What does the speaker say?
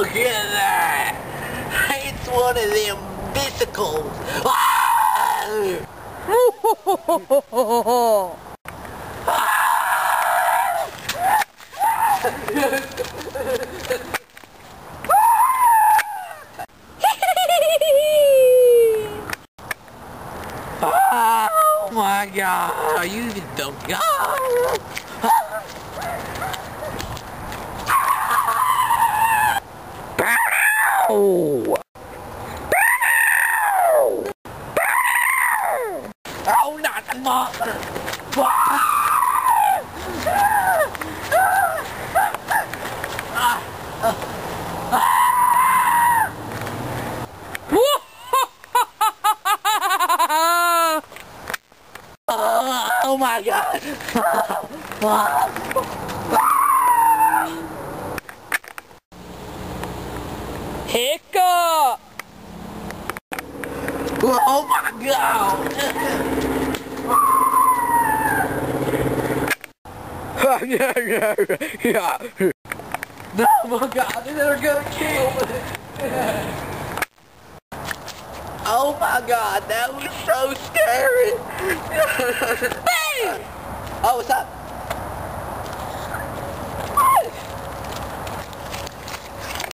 Look at that! It's one of them vesicles! Ah! Oh my God! You even don't go! Oh! Oh, not the monster! Oh my God! Hiccup! Oh my God! Yeah. Oh my God, they're gonna kill me! Oh my God, that was so scary! Oh, what's up?